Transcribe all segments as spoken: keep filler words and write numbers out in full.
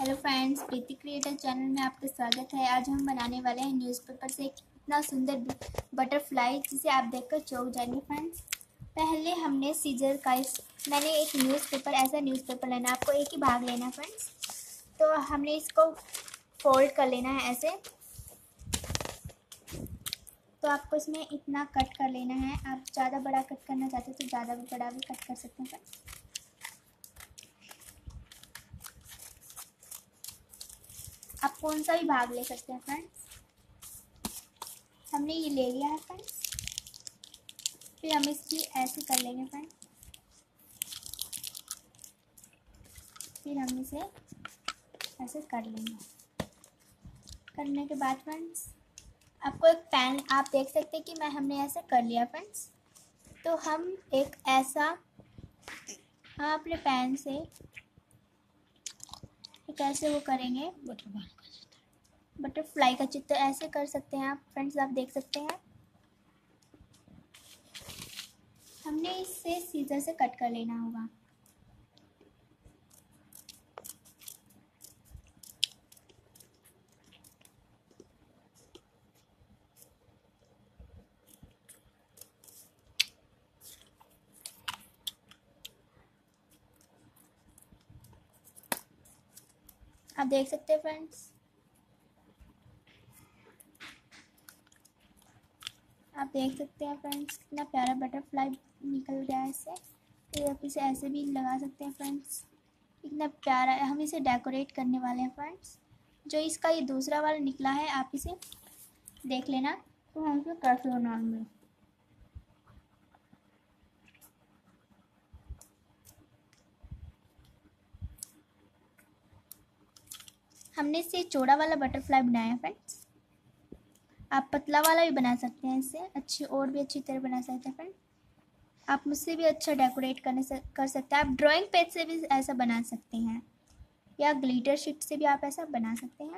Hello friends, Preeti creator channel में आपका स्वागत है। आज हम बनाने वाले हैं न्यूज़पेपर से एक इतना सुंदर बटरफ्लाई जिसे आप देखकर चौंक जाएंगे। फ्रेंड्स, पहले हमने सीजर का इस मैंने एक न्यूज़पेपर ऐसा न्यूज़पेपर लेना, आपको एक ही भाग लेना फ्रेंड्स। तो हमने इसको फोल्ड कर लेना है ऐसे। तो आपको इसमें इतना कट कर लेना है। आप ज़्यादा बड़ा कट करना चाहते हो तो ज़्यादा बड़ा भी कट कर सकते हैं फ्रेंड्स। आप कौन सा भी भाग ले सकते हैं फ्रेंड्स। हमने ये ले लिया है फ्रेंड्स। फिर हम इसकी ऐसे कर लेंगे फ्रेंड्स। फिर हम इसे ऐसे कर लेंगे। करने के बाद फ्रेंड्स आपको एक पेन, आप देख सकते हैं कि मैं हमने ऐसे कर लिया फ्रेंड्स। तो हम एक ऐसा हम अपने पेन से एक ऐसे वो करेंगे, बटरफ्लाई का चित्र ऐसे कर सकते हैं आप फ्रेंड्स। आप देख सकते हैं हमने इसे सीजर से कट कर लेना होगा। आप देख सकते हैं फ्रेंड्स, आप देख सकते हैं फ्रेंड्स कितना प्यारा बटरफ्लाई निकल गया है इससे। तो आप इसे ऐसे भी लगा सकते हैं फ्रेंड्स, इतना प्यारा है। हम इसे डेकोरेट करने वाले हैं फ्रेंड्स। जो इसका ये दूसरा वाला निकला है आप इसे देख लेना। तो हम इसे कैसे बनाएंगे। हमने इससे चौड़ा वाला बटरफ्लाई बनाया है फ्रेंड्स। आप पतला वाला भी बना सकते हैं, इससे अच्छी और भी अच्छी तरह बना सकते हैं फ्रेंड्स। आप मुझसे भी अच्छा डेकोरेट करने से कर सकते हैं। आप ड्राइंग पेज से भी ऐसा बना सकते हैं या ग्लिटर शीट से भी आप ऐसा बना सकते हैं।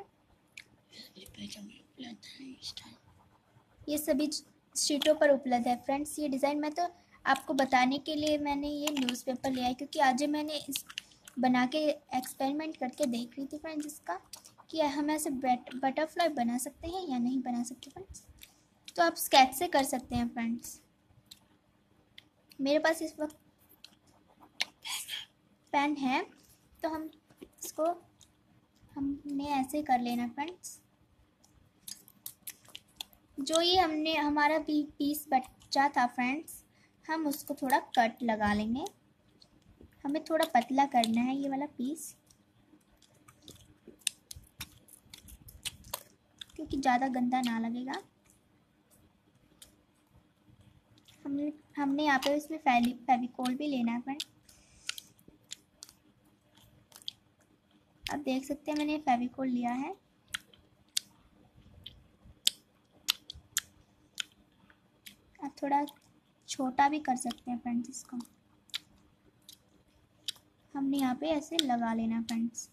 ये सभी शीटों पर उपलब्ध है फ्रेंड्स। ये डिज़ाइन मैं तो आपको बताने के लिए मैंने ये न्यूज़पेपर लिया है, क्योंकि आज मैंने इस बना के एक्सपेरिमेंट करके देख रही थी फ्रेंड्स इसका कि हम ऐसे बटरफ्लाई बना सकते हैं या नहीं बना सकते फ्रेंड्स। तो आप स्केच से कर सकते हैं फ्रेंड्स। मेरे पास इस वक्त पेन है तो हम इसको हमने ऐसे कर लेना फ्रेंड्स। जो ये हमने हमारा भी पीस बचा था फ्रेंड्स, हम उसको थोड़ा कट लगा लेंगे। हमें थोड़ा पतला करना है ये वाला पीस, क्योंकि ज़्यादा गंदा ना लगेगा। हमने हमने यहाँ पे इसमें फेविकोल भी लेना है फ्रेंड। आप देख सकते हैं मैंने फेविकोल लिया है। आप थोड़ा छोटा भी कर सकते हैं फ्रेंड्स इसको। हमने यहाँ पे ऐसे लगा लेना फ्रेंड्स।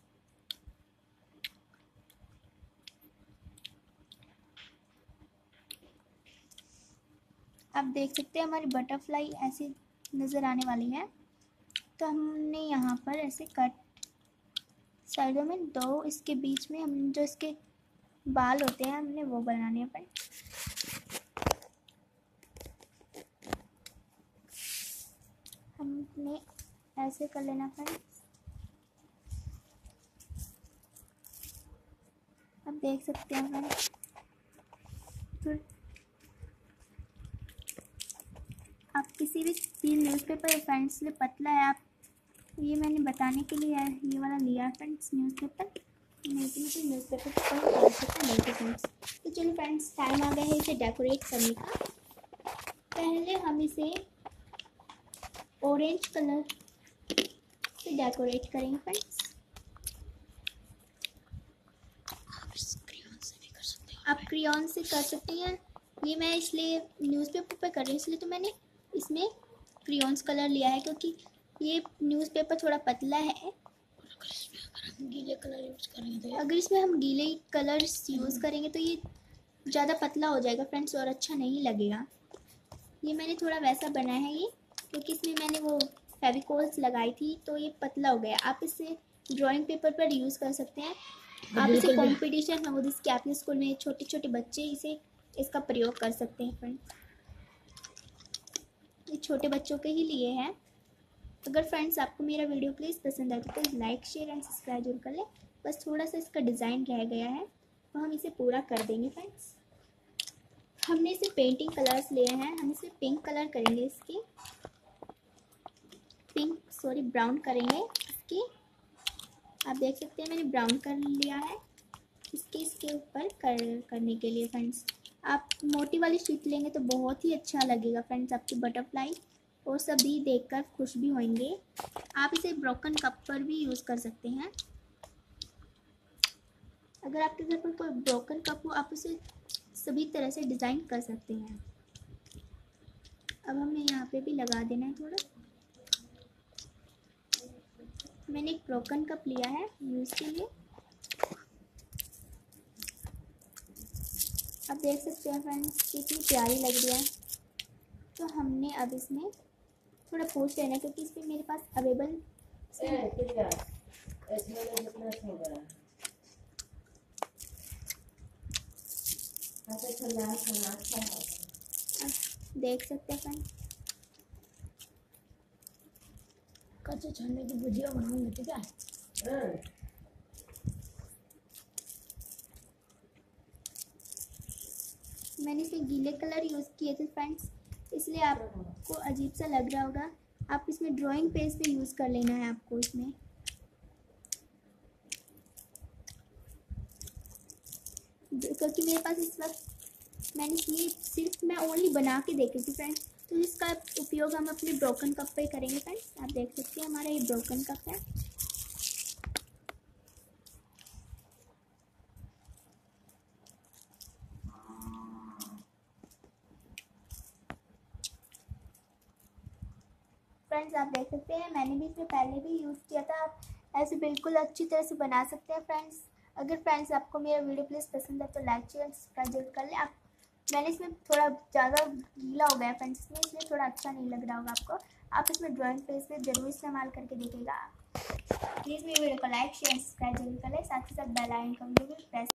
आप देख सकते हैं हमारी बटरफ्लाई ऐसी नज़र आने वाली है। तो हमने यहाँ पर ऐसे कट साइडों में दो, इसके बीच में हम जो इसके बाल होते हैं हमने वो बनाने हैं फ्रेंड। हमने ऐसे कर लेना फ्रेंड। आप देख सकते हैं फ्रेंड। फिर आप किसी भी न्यूज़पेपर फ्रेंड्स लिए पतला है, आप ये मैंने बताने के लिए ये वाला लिया फ्रेंड्स न्यूज़पेपर। नहीं न्यूज़पेपर तो फ्रेंड्स। तो चलो फ्रेंड्स, टाइम आ गया है इसे डेकोरेट करने का। पहले हम इसे ऑरेंज कलर से डेकोरेट करेंगे फ्रेंड्स। आप क्रेयॉन से कर सकते हैं। ये मैं इसलिए न्यूज़पेपर पर कर रही हूँ, इसलिए तो मैंने इसमें क्रेयॉन्स कलर लिया है, क्योंकि ये न्यूज़पेपर थोड़ा पतला है। अगर इसमें हम गीले कलर यूज़ करेंगे अगर इसमें हम गीले कलर्स यूज़ करेंगे तो ये ज़्यादा पतला हो जाएगा फ्रेंड्स और अच्छा नहीं लगेगा। ये मैंने थोड़ा वैसा बनाया है ये, क्योंकि इसमें मैंने वो फेविकोल्स लगाई थी तो ये पतला हो गया। आप इससे ड्राइंग पेपर पर यूज़ कर सकते हैं। आप इसे कंपटीशन हो जिसके आपके स्कूल में छोटे छोटे बच्चे इसे इसका प्रयोग कर सकते हैं फ्रेंड्स। ये छोटे बच्चों के ही लिए है। अगर फ्रेंड्स आपको मेरा वीडियो प्लीज़ पसंद आए तो please like share and subscribe जरूर कर लें। बस थोड़ा सा इसका डिज़ाइन रह गया है तो हम इसे पूरा कर देंगे फ्रेंड्स। हमने इसे पेंटिंग कलर्स लिए हैं, हम इसे पिंक कलर करेंगे, इसकी पिंक सॉरी ब्राउन करेंगे इसकी। आप देख सकते हैं मैंने ब्राउन कर लिया है इसके इसके ऊपर कर करने के लिए फ्रेंड्स। आप मोटी वाली शीट लेंगे तो बहुत ही अच्छा लगेगा फ्रेंड्स, आपकी बटरफ्लाई और सभी देखकर खुश भी होंगे। आप इसे ब्रोकन कप पर भी यूज़ कर सकते हैं। अगर आपके घर पर कोई ब्रोकन कप हो आप उसे सभी तरह से डिज़ाइन कर सकते हैं। अब हमें यहाँ पे भी लगा देना है थोड़ा। मैंने एक ब्रोकन कप लिया है यूज़ के लिए। आप देख सकते हैं फ्रेंड्स कितनी प्यारी लग रही है। तो हमने अब इसमें थोड़ा पोस्ट लेना है क्योंकि इस पर मेरे पास अवेलेबल देख सकते हैं फ्रेंड्स। कच्चे छोले की भुजिया बनाऊंगी ठीक है। मैंने इसमें गीले कलर यूज़ किए थे फ्रेंड्स, इसलिए आपको अजीब सा लग रहा होगा। आप इसमें ड्राइंग पेज पे यूज़ कर लेना है आपको इसमें। क्योंकि मेरे पास इस वक्त मैंने ये सिर्फ मैं ओनली बना के देखी थी फ्रेंड्स, तो इसका उपयोग हम अपने ब्रोकन कप पे करेंगे फ्रेंड्स। आप देख सकते हैं हमारा ये ब्रोकन कप है। फ्रेंड्स आप देख सकते हैं मैंने भी इसमें पहले भी यूज़ किया था। आप ऐसे बिल्कुल अच्छी तरह से बना सकते हैं फ्रेंड्स। अगर फ्रेंड्स आपको मेरा वीडियो प्लीज़ पसंद है तो लाइक शेयर सब्सक्राइब जरूर कर लें। आप मैंने इसमें थोड़ा ज़्यादा गीला हो गया फ्रेंड्स इसमें, इसलिए थोड़ा अच्छा नहीं लग रहा होगा आपको। आप इसमें ड्राइंग पेज पे जरूर इस्तेमाल करके देखिएगा। प्लीज़ मेरे वीडियो को लाइक शेयर सब्सक्राइब जरूर कर लें, साथ ही साथ बेल आइकन को भी प्रेस